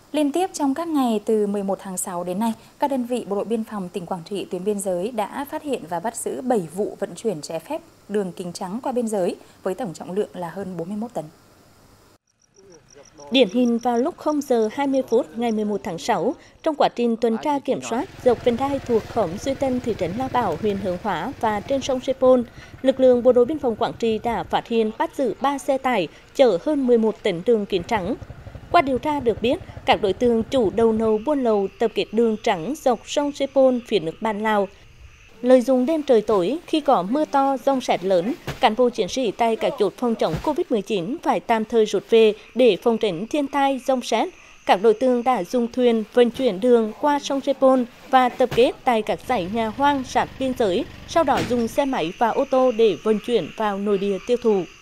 Liên tiếp trong các ngày từ 11 tháng 6 đến nay, các đơn vị Bộ đội Biên phòng tỉnh Quảng Trị tuyến biên giới đã phát hiện và bắt giữ 7 vụ vận chuyển trái phép đường kính trắng qua biên giới với tổng trọng lượng là hơn 41 tấn. Điển hình vào lúc 0 giờ 20 phút ngày 11 tháng 6, trong quá trình tuần tra kiểm soát dọc vành đai thuộc khóm Duy Tân, thị trấn Lao Bảo, huyện Hướng Hóa và trên sông Sepol, lực lượng Bộ đội Biên phòng Quảng Trị đã phát hiện bắt giữ 3 xe tải chở hơn 11 tấn đường kính trắng. Qua điều tra được biết, các đối tượng chủ đầu nậu buôn lậu tập kết đường trắng dọc sông Sepol phía nước bạn Lào. Lợi dụng đêm trời tối, khi có mưa to, dông sét lớn, cán bộ chiến sĩ tại các chốt phòng chống Covid-19 phải tạm thời rút về để phòng tránh thiên tai, dông sét. Các đối tượng đã dùng thuyền vận chuyển đường qua sông Sepol và tập kết tại các dãy nhà hoang sát biên giới, sau đó dùng xe máy và ô tô để vận chuyển vào nội địa tiêu thụ.